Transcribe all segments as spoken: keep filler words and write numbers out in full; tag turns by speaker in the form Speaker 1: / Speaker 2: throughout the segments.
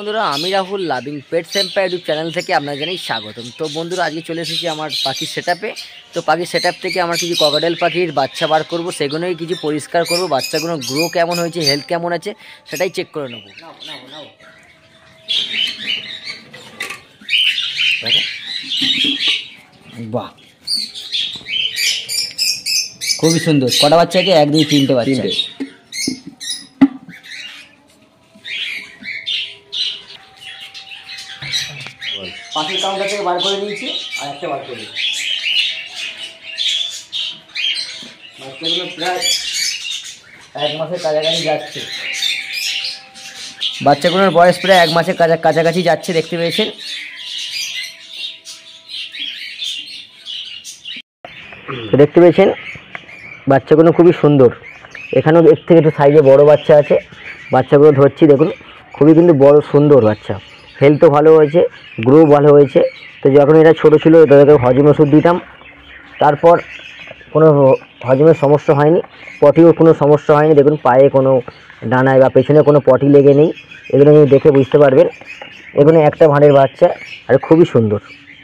Speaker 1: বন্ধুরা আমি Rahul loving pets empire YouTube channel থেকে আপনাদের জানাই স্বাগতম। তো বন্ধুরা আজকে চলে এসেছি আমার পাখির সেটআপে। তো পাখির সেটআপ থেকে আমার কিছু ককাটেল পাখির বাচ্চা বার করব, সেগুলোই কিছু পরিষ্কার করব, বাচ্চাগুলো গ্রো কেমন হয়েছে, হেলথ কেমন আছে সেটাই চেক করে নেব। নাও নাও নাও বাহ, খুবই সুন্দর। কটা বাচ্চা আছে? এক দুই তিনটে বাচ্চা। পাখির কাউন্টার থেকে বার করে নিয়েছি আর একটা বার করে দিচ্ছি। বাচ্চাগুলো প্রায় এক মাসের কাছাকাছি যাচ্ছে। বাচ্চাগুলোর বয়স প্রায় এক মাসের কাছাকাছি যাচ্ছে, দেখতে পেয়েছেন। দেখতে পেয়েছেন বাচ্চাগুলো খুবই সুন্দর। এখানেও এর থেকে একটু সাইজে বড় বাচ্চা আছে। বাচ্চাগুলো ধরছি, দেখুন খুবই কিন্তু বড় সুন্দর বাচ্চা। হেলথও ভালো হয়েছে, গ্রো ভালো হয়েছে। তো যখন এটা ছোটো ছিল তাদেরকে হজম ওষুধ দিতাম, তারপর কোনো হজমের সমস্যা হয়নি, পটিও কোনো সমস্যা হয়নি। দেখুন পায়ে কোনো ডানায় বা পেছনে কোনো পটি লেগে নেই। এগুলো আপনি দেখে বুঝতে পারবেন। এগুলো একটা ভাঁড়ের বাচ্চা আর খুবই সুন্দর।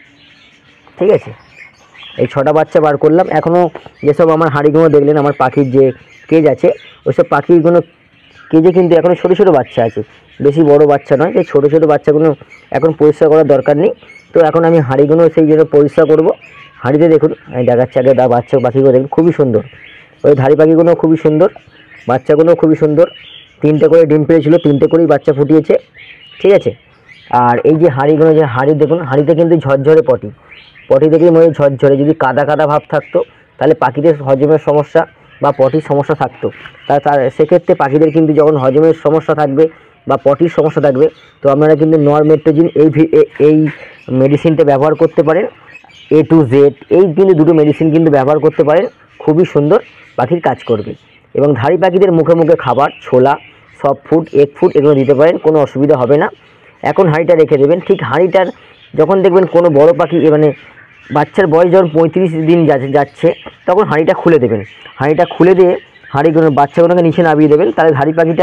Speaker 1: ঠিক আছে, এই ছটা বাচ্চা বার করলাম। এখনও যেসব আমার হাঁড়িগুলো দেখলেন, আমার পাখির যে কেজ আছে, ওইসব পাখিগুলো কেজে কিন্তু এখনও ছোটো ছোটো বাচ্চা আছে, বেশি বড় বাচ্চা নয়। সেই ছোটো ছোটো বাচ্চাগুলো এখন পরিষ্কার করার দরকার নেই। তো এখন আমি হাঁড়িগুলো সেই জন্য পরিষ্কার করব। হাঁড়িতে দেখুন আমি দেখাচ্ছি আগে, দা বাচ্চা পাখিগুলো দেখুন খুবই সুন্দর। ওই ধাড়ি পাখিগুলো খুবই সুন্দর, বাচ্চাগুলোও খুবই সুন্দর। তিনটে করে ডিম পেড়েছিল, তিনটে করেই বাচ্চা ফুটিয়েছে। ঠিক আছে, আর এই যে হাঁড়িগুলো, যে হাঁড়ি দেখুন, হাঁড়িতে কিন্তু ঝরঝরে পটি, পটি দেখেই মনে ঝরঝরে। যদি কাদা কাদা ভাব থাকতো তাহলে পাখিদের হজমের সমস্যা বা পটির সমস্যা থাকতো। তার তার সেক্ষেত্রে পাখিদের কিন্তু যখন হজমের সমস্যা থাকবে বা পটির সমস্যা থাকবে, তো আপনারা কিন্তু নরমেট্রোজিন এই এই মেডিসিনটা ব্যবহার করতে পারেন। এ টু জেড এই কিন্তু দুটো মেডিসিন কিন্তু ব্যবহার করতে পারেন, খুবই সুন্দর পাখির কাজ করবে। এবং ধাড়ি পাখিদের মুখে মুখে খাবার, ছোলা, সফট ফুড, এগ ফুড এগুলো দিতে পারেন, কোনো অসুবিধা হবে না। এখন হাঁড়িটা রেখে দেবেন। ঠিক হাঁড়িটার যখন দেখবেন কোনো বড় পাখি মানে বাচ্চার বয়স যখন পঁয়ত্রিশ দিন যাচ্ছে, তখন হাঁড়িটা খুলে দেবেন। হাঁড়িটা খুলে দিয়ে হাঁড়িগুলো বাচ্চাগুলোকে নিচে নামিয়ে দেবেন। তাহলে ধাড়ি পাখিটা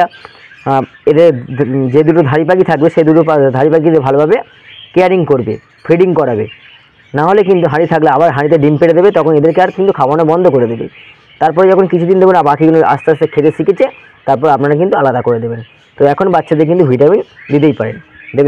Speaker 1: এদের যে দুটো ধাড়ি পাখি থাকবে, সেই দুটো ধাড়ি পাখিদের ভালোভাবে কেয়ারিং করবে, ফিডিং করাবে। না হলে কিন্তু হাঁড়ি থাকলে আবার হাঁড়িতে ডিম পেড়ে দেবে, তখন এদেরকে আর কিন্তু খাওয়ানো বন্ধ করে দেবে। তারপরে যখন কিছুদিন দেবেন পাখিগুলো আস্তে আস্তে খেতে শিখেছে, তারপর আপনারা কিন্তু আলাদা করে দেবেন। তো এখন বাচ্চাদের কিন্তু ভিটামিন দিতেই পারেন। দেখবেন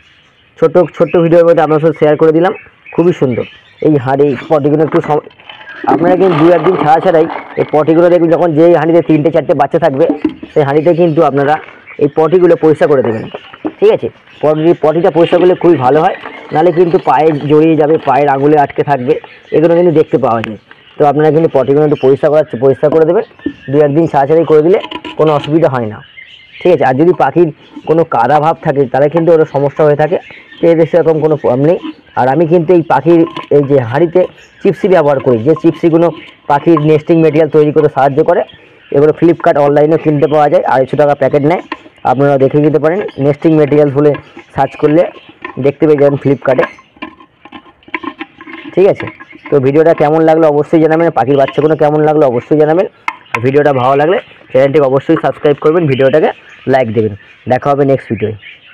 Speaker 1: ছোটো ছোট্ট ভিডিওর মধ্যে আপনার সাথে শেয়ার করে দিলাম, খুবই সুন্দর। এই হাঁড়ি পটিগুলো একটু আপনারা কিন্তু দু একদিন ছাড়া ছাড়াই এই পটিগুলো দেখবেন, যখন যেই হাঁড়িতে তিনটে চারটে বাচ্চা থাকবে, সেই হাঁড়িতে কিন্তু আপনারা এই পটিগুলো পরিষ্কার করে দেবেন। ঠিক আছে, পটি পটিটা পরিষ্কার করলে খুবই ভালো হয়, নাহলে কিন্তু পায়ে জড়িয়ে যাবে, পায়ের আঙুলে আটকে থাকবে, এগুলো কিন্তু দেখতে পাওয়া যায়। তো আপনারা কিন্তু পটিগুলো একটু পরিষ্কার করা পরিষ্কার করে দেবেন, দু একদিন ছাড়া ছাড়াই করে দিলে কোনো অসুবিধা হয় না। ঠিক আছে, আর যদি পাখির কোনো কাদা ভাব থাকে তাহলে কিন্তু ওটা সমস্যা হয়ে থাকে, তো এদের সেরকম কোনো প্রবলেম নেই। আর আমি কিন্তু এই পাখির এই যে হাঁড়িতে চিপসি ব্যবহার করি, যে চিপসিগুলো পাখির নেস্টিং মেটেরিয়াল তৈরি করতে সাহায্য করে। এগুলো ফ্লিপকার্ট অনলাইনেও কিনতে পাওয়া যায়, আড়াইশো টাকা প্যাকেট নেয়, আপনারা দেখে নিতে পারেন। নেস্টিং মেটেরিয়াল বলে সার্চ করলে দেখতে পেয়ে যাবেন ফ্লিপকার্টে। ঠিক আছে, তো ভিডিওটা কেমন লাগলো অবশ্যই জানাবেন, পাখির বাচ্চাগুলো কেমন লাগলো অবশ্যই জানাবেন। ভিডিওটা ভালো লাগলে চ্যানেলটিকে অবশ্যই সাবস্ক্রাইব করবেন, ভিডিওটাকে লাইক দেবেন। দেখা হবে নেক্সট ভিডিওয়।